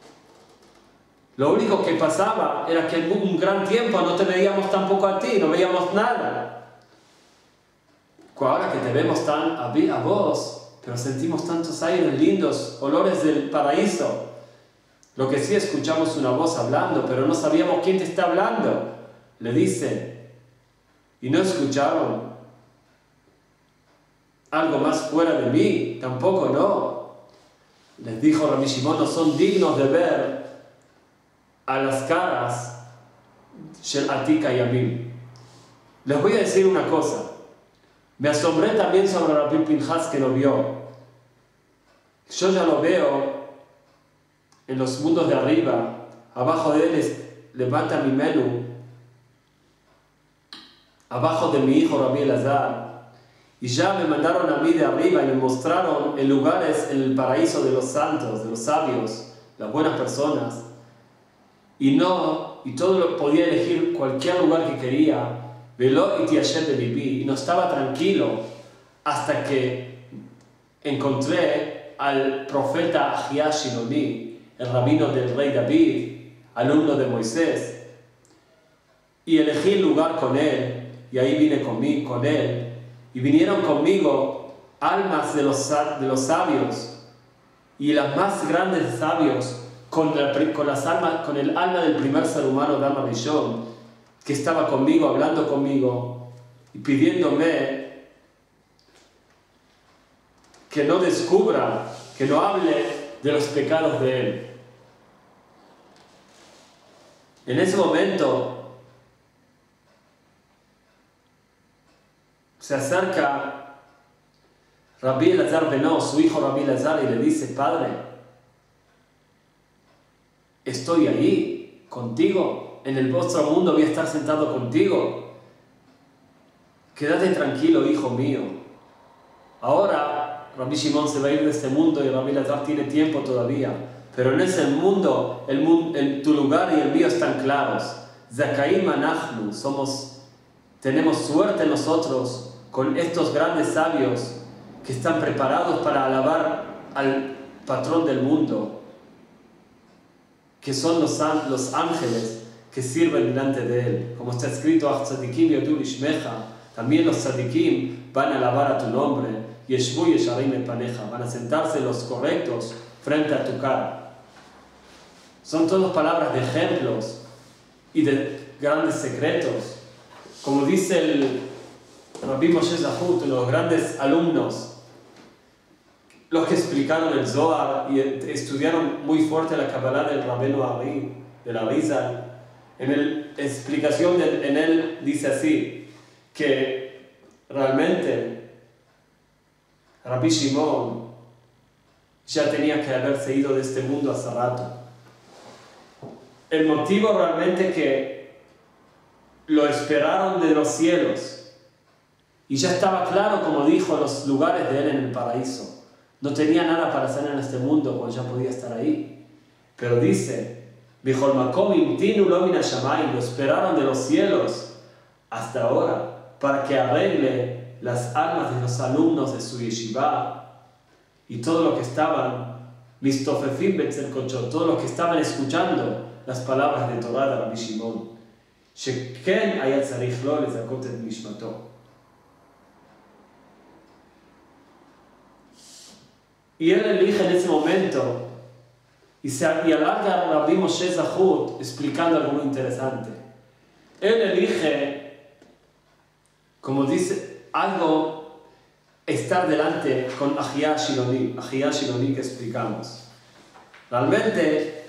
lo único que pasaba era que en un gran tiempo no te veíamos tampoco a ti, no veíamos nada. Ahora que te vemos tan a, a vos, pero sentimos tantos aires lindos, olores del paraíso. Lo que sí escuchamos una voz hablando, pero no sabíamos quién te está hablando. Le dice, ¿y no escucharon algo más fuera de mí? Tampoco no. Les dijo Rabbi Shimon, no son dignos de ver a las caras Shel Atika y Amim. Les voy a decir una cosa. Me asombré también sobre Rabbi Pinjas que lo vio. Yo ya lo veo en los mundos de arriba. Abajo de él es, levanta mi menú. Abajo de mi hijo Rabbi Elazar. Y ya me mandaron a mí de arriba y me mostraron en lugares en el paraíso de los santos, de los sabios, las buenas personas. Y no, y todo lo, podía elegir cualquier lugar que quería. Veló y Tiashet de Libi, y no estaba tranquilo hasta que encontré al profeta Ahia Shiloni, el rabino del rey David, alumno de Moisés, y elegí el lugar con él, y ahí vine conmigo, con él, y vinieron conmigo almas de los, de los sabios, y las más grandes sabios, con, la, con, las almas, con el alma del primer ser humano, Dama Rishon, que estaba conmigo, hablando conmigo y pidiéndome que no descubra, que no hable de los pecados de él. En ese momento se acerca Rabbi Elazar Benó, su hijo Rabbi Elazar, y le dice, Padre, estoy ahí contigo. En el vuestro mundo voy a estar sentado contigo. Quédate tranquilo, hijo mío. Ahora Rabbi Shimon se va a ir de este mundo y Rabbi Elazar tiene tiempo todavía. Pero en ese mundo, el mundo el, tu lugar y el mío están claros. Zakaim anachnu, somos, tenemos suerte nosotros con estos grandes sabios que están preparados para alabar al patrón del mundo, que son los, los ángeles que sirven delante de él. Como está escrito, también los tzadikim van a alabar a tu nombre, van a sentarse los correctos frente a tu cara. Son todas palabras de ejemplos y de grandes secretos. Como dice el Rabbi Moshe Zahut, los grandes alumnos los que explicaron el Zohar y estudiaron muy fuerte la Kabbalah del Rabbeinu Ari, de la Rizal, en la explicación de, en él dice así, que realmente Rabbi Shimon ya tenía que haberse ido de este mundo hace rato. El motivo realmente que lo esperaron de los cielos y ya estaba claro, como dijo, los lugares de él en el paraíso. No tenía nada para hacer en este mundo cuando ya podía estar ahí. Pero dice, Bihol Makom Imtinu Lo Min Hashamayim, lo esperaron de los cielos hasta ahora para que arregle las almas de los alumnos de su yeshiva y todo lo que estaban, Mistofefim Betzel Kochot, todos los que estaban escuchando las palabras de Torah de Rabbi Shimon. Sheken Hayat Tzarich Lo Lezakot Et Nishmato. Y él elige en ese momento y, se, y alarga a Rabbi Moshe Zahut explicando algo muy interesante. Él elige, como dice, algo, estar delante con Ahiyah Shiloni, Ahiyah Shiloni que explicamos. Realmente,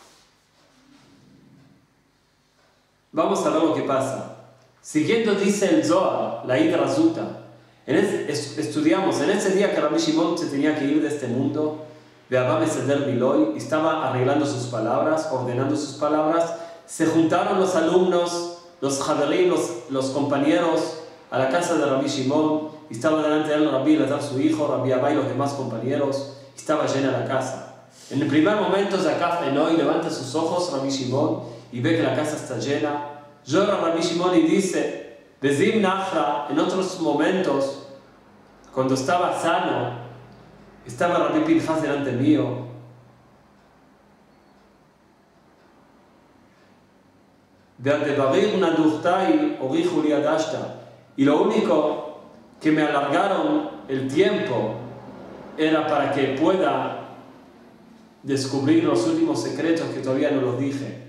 vamos a ver lo que pasa. Siguiendo dice el Zohar, la Hidra Zuta. En ese, estudiamos, en ese día que Rabbi Shimon se tenía que ir de este mundo, Be'abba Meseder Biloy, estaba arreglando sus palabras, ordenando sus palabras, se juntaron los alumnos, los Haverim, los, los compañeros, a la casa de Rabbi Shimon, y estaba delante de él Rabbi Elazar, su hijo, Rabbi Abba y los demás compañeros, y estaba llena la casa. En el primer momento, Zakaf Enoi levanta sus ojos, Rabbi Shimon, y ve que la casa está llena. Llora Rabbi Shimon y dice, Bezim Nachra, en otros momentos, cuando estaba sano, estaba Rabbi Pinchas delante mío. Y lo único que me alargaron el tiempo era para que pueda descubrir los últimos secretos que todavía no los dije.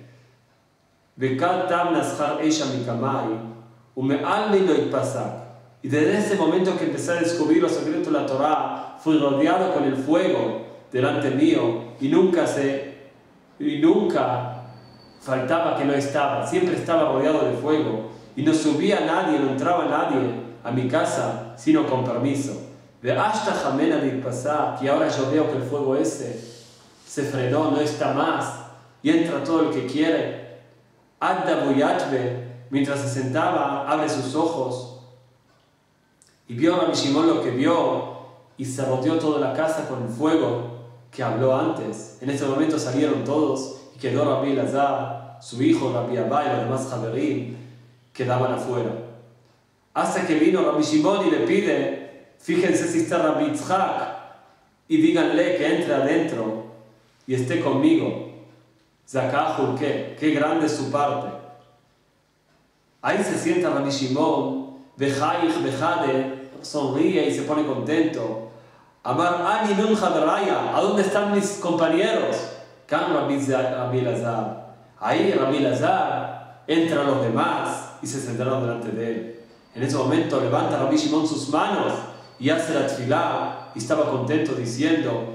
Y desde ese momento que empecé a descubrir los secretos de la Torah, fui rodeado con el fuego delante mío y nunca se y nunca faltaba que no estaba, siempre estaba rodeado de fuego y no subía nadie, no entraba nadie a mi casa sino con permiso. De hasta jamena de pasar, que ahora yo veo que el fuego ese se frenó, no está más y entra todo el que quiere. Adda Boyatbe, mientras se sentaba, abre sus ojos y vio a Rabbi Shimon lo que vio y se rodeó toda la casa con el fuego que habló antes. En ese momento salieron todos y quedó Rabbi Elazar, su hijo Rabbi Abba y los demás Haverim quedaban afuera. Hasta que vino Rabbi Shimon y le pide, fíjense si está Rabbi Yitzhak y díganle que entre adentro y esté conmigo. Zakahul, ¿qué? Qué grande es su parte. Ahí se sienta Rabbi Shimon, Bejaich, Bejade, sonríe y se pone contento. Amar Ani Nun Haveraya, ¿a dónde están mis compañeros? Kan Rabbi Elazar. Ahí Rabbi Elazar entra a los demás y se sentaron delante de él. En ese momento levanta Rabbi Shimon sus manos y hace la tefilá y estaba contento diciendo,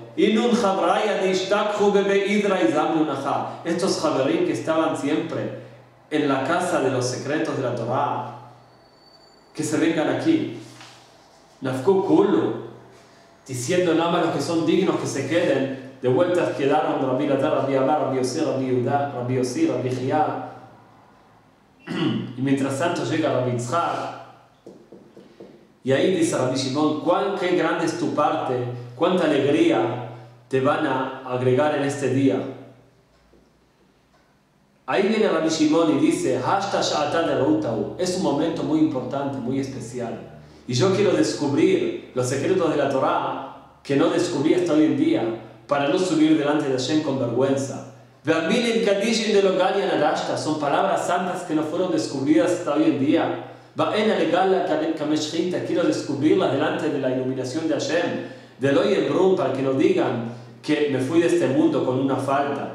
estos Haverim que estaban siempre en la casa de los secretos de la Torah, que se vengan aquí. Nafku Kulu, diciendo nada más los que son dignos que se queden. De vueltas quedaron Rabbi Elazar, Rabbi Abba, Rabbi Yossi, Rabbi Yehuda, Rabbi Yossi, Rabbi Chia. Y mientras tanto llega Rabbi Yitzhak. Y ahí dice Rabbi Shimon, ¿cuán qué grande es tu parte? ¿Cuánta alegría te van a agregar en este día? Ahí viene Rabbi Shimon y dice, es un momento muy importante, muy especial. Y yo quiero descubrir los secretos de la Torah que no descubrí hasta hoy en día, para no subir delante de Hashem con vergüenza. Son palabras santas que no fueron descubridas hasta hoy en día. Quiero descubrirlas delante de la iluminación de Hashem, del Oye Brum, para que no digan que me fui de este mundo con una falta.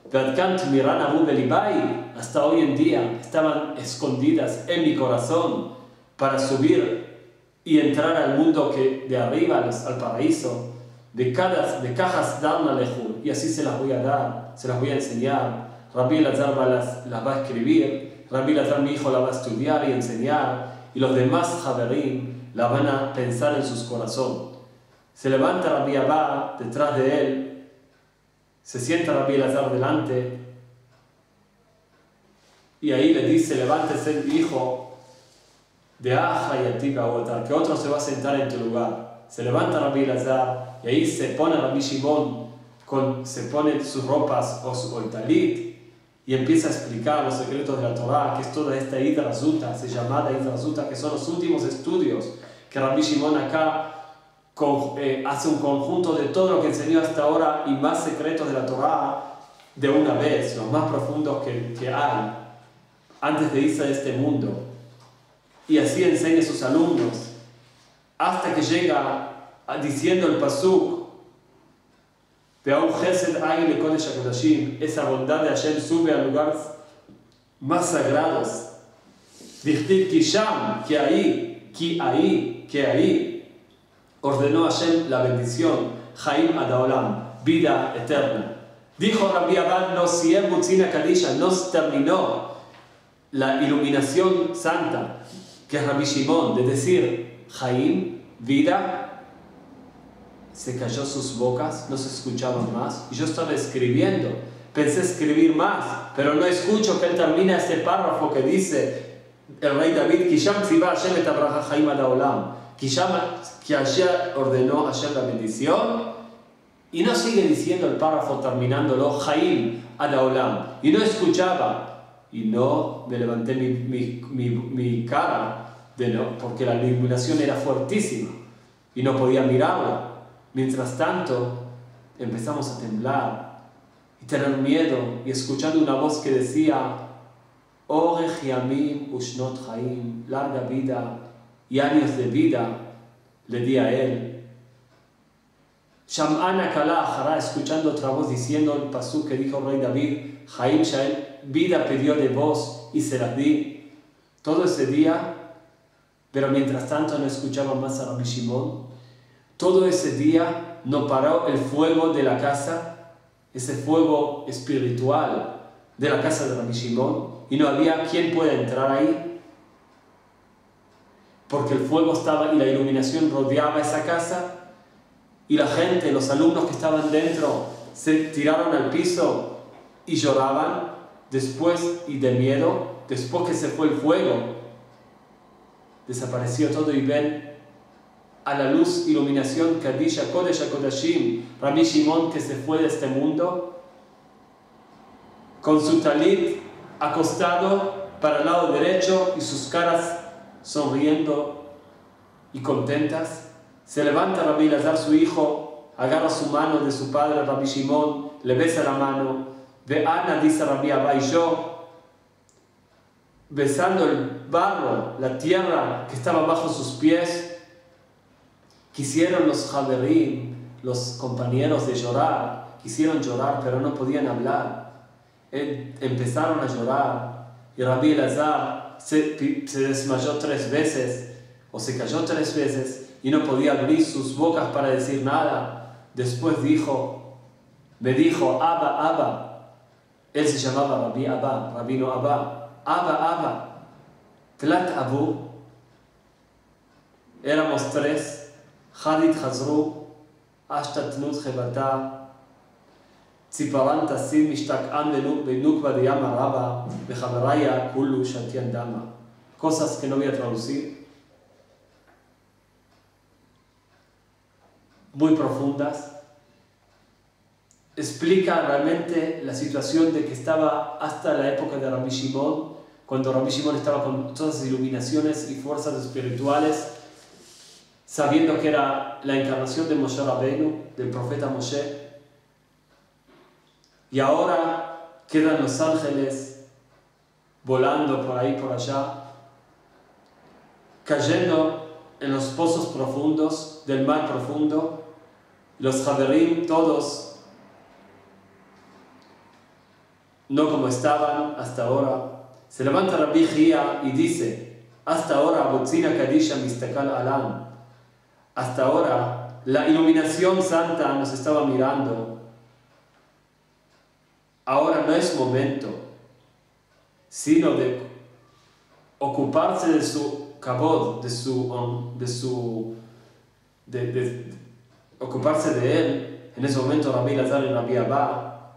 Hasta hoy en día estaban escondidas en mi corazón para subir y entrar al mundo que de arriba, al paraíso. de, cada, de cajas darna lejul, y así se las voy a dar, se las voy a enseñar. Rabbi Elazar las, las va a escribir, Rabbi Elazar mi hijo la va a estudiar y enseñar, y los demás Javerim la van a pensar en sus corazones. Se levanta Rabbi Abba detrás de él, se sienta Rabbi Elazar delante, y ahí le dice, levántese hijo de Aja y Atika Otar, que otro se va a sentar en tu lugar. Se levanta Rabbi Elazar, y ahí se pone Rabbi Shimon, con, se pone sus ropas o su o talit, y empieza a explicar los secretos de la Torá, que es toda esta Hidra Zuta, se llama Hidra Zuta, que son los últimos estudios que Rabbi Shimon acá con, eh, hace un conjunto de todo lo que enseñó hasta ahora y más secretos de la Torá de una vez, los más profundos que, que hay antes de irse de este mundo. Y así enseña a sus alumnos hasta que llega a, diciendo el pasuk, esa bondad de Hashem sube a lugares más sagrados. Que ahí, que ahí, que ahí ordenó Hashem la bendición, Chaim Adaolam, vida eterna. Dijo Rabbi Abba, no siem Mutzina Kadisha, no terminó la iluminación santa, que es Rabbi Shimon, de decir Chaim, vida. Se cayó sus bocas, no se escuchaban más. Y yo estaba escribiendo, pensé escribir más, pero no escucho que él termina este párrafo que dice el rey David, Kisham Tziva Hashem et Abraha Chaim Adaolam, que ayer ordenó Hashem la bendición, y no sigue diciendo el párrafo terminándolo, Chaim Adaolam, y no escuchaba, y no me levanté mi, mi, mi, mi cara, de no, porque la iluminación era fuertísima, y no podía mirarla. Mientras tanto, empezamos a temblar y tener miedo, y escuchando una voz que decía, Orech Yamim Ushnot Chaim, larga vida y años de vida, le di a él. Sham'ana Kala Ajara, escuchando otra voz diciendo el pasuk que dijo el rey David, Chaim Shael, vida pidió de vos y se las di. Todo ese día, pero mientras tanto no escuchaba más a Rabbi Shimon. Todo ese día no paró el fuego de la casa, ese fuego espiritual de la casa de Rabbi Shimon, y no había quien pueda entrar ahí, porque el fuego estaba y la iluminación rodeaba esa casa, y la gente, los alumnos que estaban dentro, se tiraron al piso y lloraban después y de miedo, después que se fue el fuego, desapareció todo y ven a la luz, iluminación, Kadisha, Kodesh HaKodashim, Rabbi Shimon que se fue de este mundo, con su talit acostado para el lado derecho y sus caras sonriendo y contentas. Se levanta Rabbi Elazar, su hijo, agarra su mano de su padre, Rabbi Shimon, le besa la mano. Ve Ana, dice Rabbi Abba, y yo, besando el barro, la tierra que estaba bajo sus pies, quisieron los Javerim, los compañeros de llorar, quisieron llorar, pero no podían hablar. Empezaron a llorar, y Rabbi Elazar se, se desmayó tres veces, o se cayó tres veces, y no podía abrir sus bocas para decir nada. Después dijo, me dijo, Abba, Abba. Él se llamaba Rabbi Abba, Rabino Abba. Abba, Abba. Tlat Abu. Éramos tres. Hadit Hazru, Ashtatnut Jebata, Tziparan Tassim Mishtak'an Benukba de Yama Rabba, Bejamaraya Kulu Shatian Dama. Cosas que no voy a traducir, muy profundas. Explica realmente la situación de que estaba hasta la época de Rabbi Shimon, cuando Rabbi Shimon estaba con todas las iluminaciones y fuerzas espirituales, sabiendo que era la encarnación de Moshe Rabbeinu, del profeta Moshe. Y ahora quedan los ángeles volando por ahí, por allá, cayendo en los pozos profundos del mar profundo. Los Javerim, todos, no como estaban hasta ahora. Se levanta Rabbi Gia y dice, hasta ahora, Botzina Kadisha Mistakal Alam. Hasta ahora la iluminación santa nos estaba mirando. Ahora no es momento, sino de ocuparse de su kabod, de su, de su, de, de, de ocuparse de él. En ese momento Rabbi Elazar y Rabbi Abba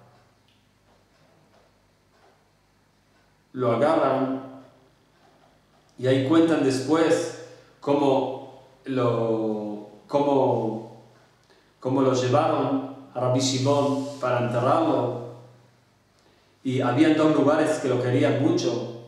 lo agarran y ahí cuentan después cómo lo, cómo, cómo lo llevaron a Rabbi Shimon para enterrarlo. Y habían dos lugares que lo querían mucho,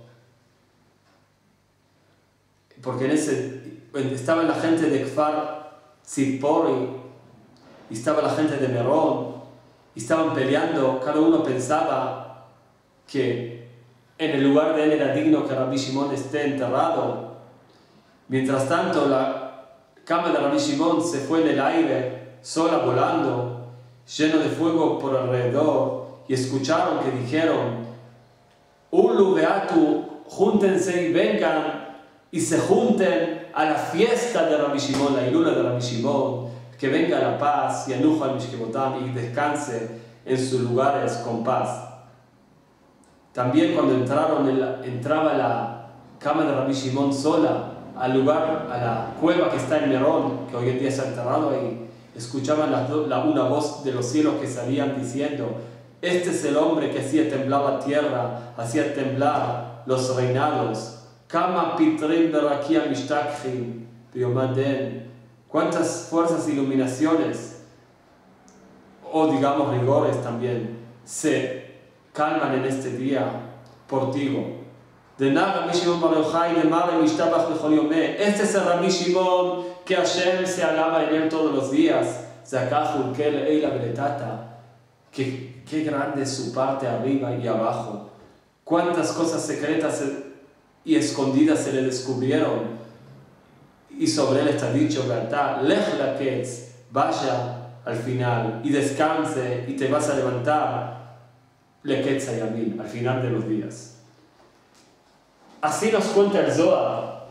porque en ese estaba la gente de Kfar Tzipori y estaba la gente de Merón y estaban peleando. Cada uno pensaba que en el lugar de él era digno que Rabbi Shimon esté enterrado. Mientras tanto, la cama de Rabbi Shimon se fue en el aire, sola volando, lleno de fuego por alrededor. Y escucharon que dijeron: Ulu Beatu, júntense y vengan y se junten a la fiesta de Rabbi Shimon, la ilula de Rabbi Shimon, que venga la paz y anuja al Mishkemotam y descanse en sus lugares con paz. También cuando entraron en la, entraba la cama de Rabbi Shimon sola al lugar, a la cueva que está en Merón, que hoy en día se ha enterrado ahí, escuchaban la, la, una voz de los cielos que salían diciendo: este es el hombre que hacía temblar la tierra, hacía temblar los reinados. Kama pitrim berakia mishtakhin biomaden. Cuántas fuerzas e iluminaciones, o digamos rigores también, se calman en este día por ti. De nada Rabbi Shimon bar Yochai de Mare Mishtabach Bechol Yomeh. Este es el Rabbi Shimon que Hashem se alaba en él todos los días. Zakachul kel eila beletata. Que Qué grande es su parte arriba y abajo. Cuántas cosas secretas y escondidas se le descubrieron. Y sobre él está dicho: Lech laketz, vaya al final y descanse y te vas a levantar. Leketz hayamim, al final de los días. Así nos cuenta el Zohar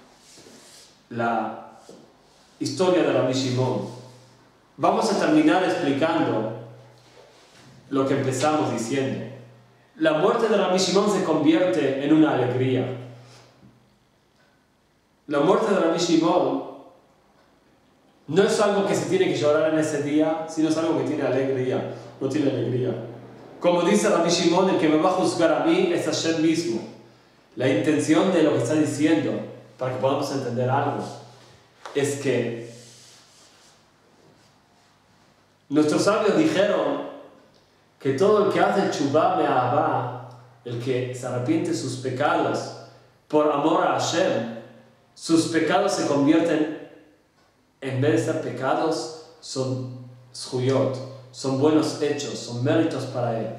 la historia de Rabbi Shimon. Vamos a terminar explicando lo que empezamos diciendo. La muerte de Rabbi Shimon se convierte en una alegría. La muerte de Rabbi Shimon no es algo que se tiene que llorar en ese día, sino es algo que tiene alegría, no tiene alegría. Como dice Rabbi Shimon, el que me va a juzgar a mí es Hashem mismo. La intención de lo que está diciendo, para que podamos entender algo, es que nuestros sabios dijeron que todo el que hace Teshuvah me'ahava, el que se arrepiente de sus pecados por amor a Hashem, sus pecados se convierten, en vez de ser pecados, son zhuyot, son buenos hechos, son méritos para él.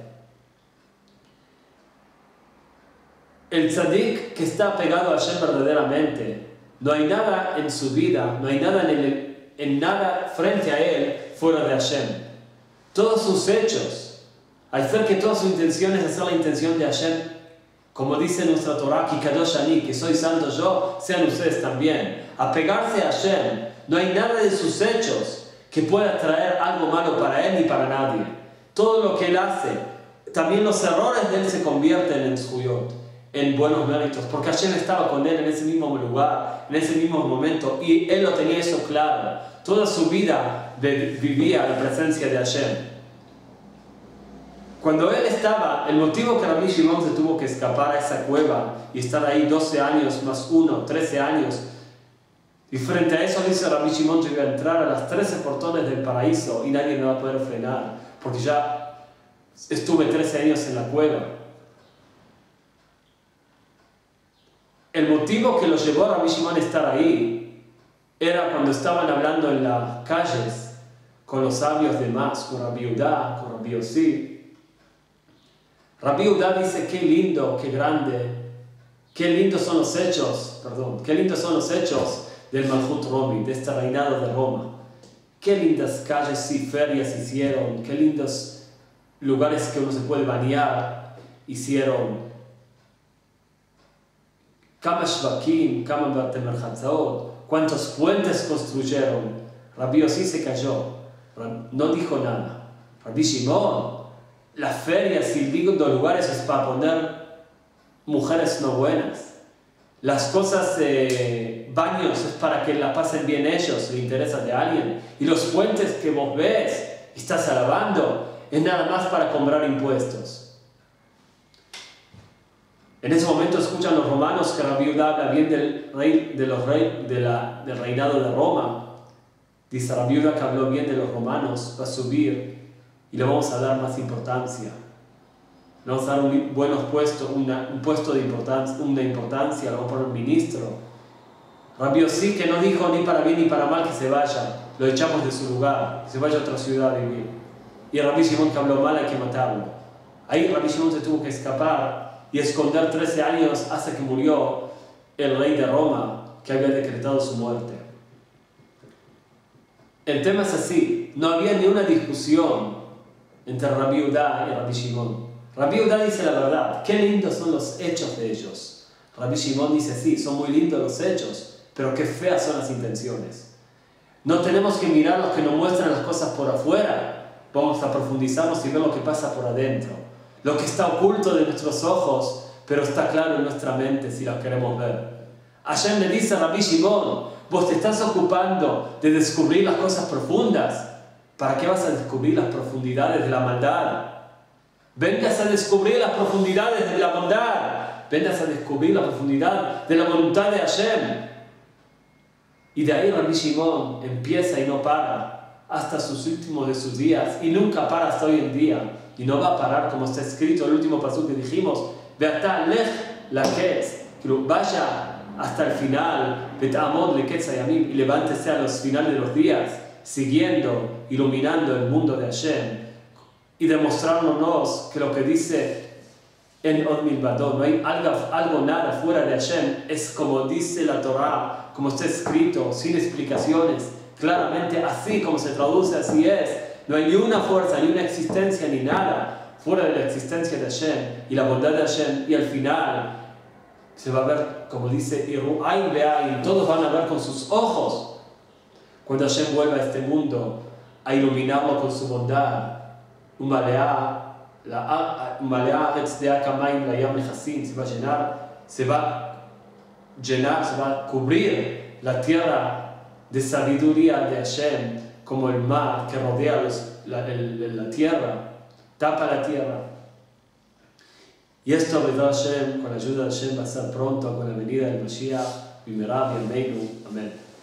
El tzadik que está pegado a Hashem verdaderamente, no hay nada en su vida, no hay nada en, el, en nada frente a él fuera de Hashem. Todos sus hechos, al ser que toda su intención es hacer la intención de Hashem, como dice nuestra Torah, Ki kadosh ani, que soy santo yo, sean ustedes también. Apegarse a Hashem, no hay nada de sus hechos que pueda traer algo malo para él ni para nadie. Todo lo que él hace, también los errores de él se convierten en zhuyot, en buenos méritos, porque Hashem estaba con él en ese mismo lugar, en ese mismo momento, y él lo tenía eso claro. Toda su vida vivía la presencia de Hashem. Cuando él estaba, el motivo que Rabbi Shimon se tuvo que escapar a esa cueva y estar ahí doce años más uno, trece años, y frente a eso dice Rabbi Shimon: yo voy a entrar a las trece portones del paraíso y nadie me va a poder frenar, porque ya estuve trece años en la cueva. El motivo que lo llevó a Rabbi Shimon a estar ahí era cuando estaban hablando en las calles con los sabios de más, con Rabbi Yehuda, con Rabbi Yossi. Rabbi Yehuda dice: qué lindo, qué grande, qué lindos son los hechos, perdón, qué lindos son los hechos del Malchut Romi, de este reinado de Roma. Qué lindas calles y ferias hicieron, qué lindos lugares que uno se puede bañar hicieron. Kama shvakim, kama bate merchatzaot, cuántos puentes construyeron. Rabbi Yossi se cayó, no dijo nada. Rabbi Shimon, las ferias y los lugares es para poner mujeres no buenas. Las cosas, eh, baños, es para que la pasen bien ellos, le interesa de alguien. Y los puentes que vos ves y estás alabando, es nada más para cobrar impuestos. En ese momento escuchan los romanos que Rabbi Yehuda habla bien del, rey, de los rey, de la, del reinado de Roma. Dice Rabbi Yehuda que habló bien de los romanos, va a subir y le vamos a dar más importancia. Le vamos a dar un buenos puestos, una, un puesto de importancia, una importancia, le vamos a poner ministro. Rabbi Yossi, que no dijo ni para bien ni para mal que se vaya, lo echamos de su lugar, que se vaya a otra ciudad a vivir. Y Rabbi Shimon, que habló mal, hay que matarlo. Ahí Rabbi Shimon se tuvo que escapar y esconder trece años hasta que murió el rey de Roma, que había decretado su muerte. El tema es así, no había ni una discusión entre Rabbi Yehuda y Rabbi Shimon. Rabbi Yehuda dice la verdad, qué lindos son los hechos de ellos. Rabbi Shimon dice, sí, son muy lindos los hechos, pero qué feas son las intenciones. No tenemos que mirar los que nos muestran las cosas por afuera, vamos a profundizarnos y ver lo que pasa por adentro. Lo que está oculto de nuestros ojos, pero está claro en nuestra mente si lo queremos ver. Hashem le dice a Rabbi Shimon, vos te estás ocupando de descubrir las cosas profundas, ¿para qué vas a descubrir las profundidades de la maldad? Vengas a descubrir las profundidades de la bondad. Vengas a descubrir la profundidad de la voluntad de Hashem. Y de ahí Rabbi Shimon empieza y no para hasta sus últimos de sus días. Y nunca para hasta hoy en día. Y no va a parar como está escrito en el último pasuk que dijimos. Ve'ata lech laketz. Vaya hasta el final. Ve'ta'amod leketz hayamim. Y levántese a los finales de los días. Siguiendo, iluminando el mundo de Hashem. Y demostrándonos que lo que dice en Od Milvado, no hay algo, algo nada fuera de Hashem, es como dice la Torah, como está escrito, sin explicaciones, claramente así como se traduce, así es. No hay ni una fuerza, ni una existencia, ni nada fuera de la existencia de Hashem y la bondad de Hashem. Y al final se va a ver, como dice Iru'ain Be'ain, todos van a ver con sus ojos cuando Hashem vuelva a este mundo a iluminarlo con su bondad. Umalea Aretz de Akamayim la Yam Lechasim, se va a llenar, se va a llenar, se va a cubrir la tierra de sabiduría de Hashem, como el mar que rodea los, la, el, la tierra, tapa la tierra. Y esto, ¿verdad, Hashem? Con la ayuda de Hashem va a ser pronto con la venida del Mashiach, Bimerab y Ameinu. Amén.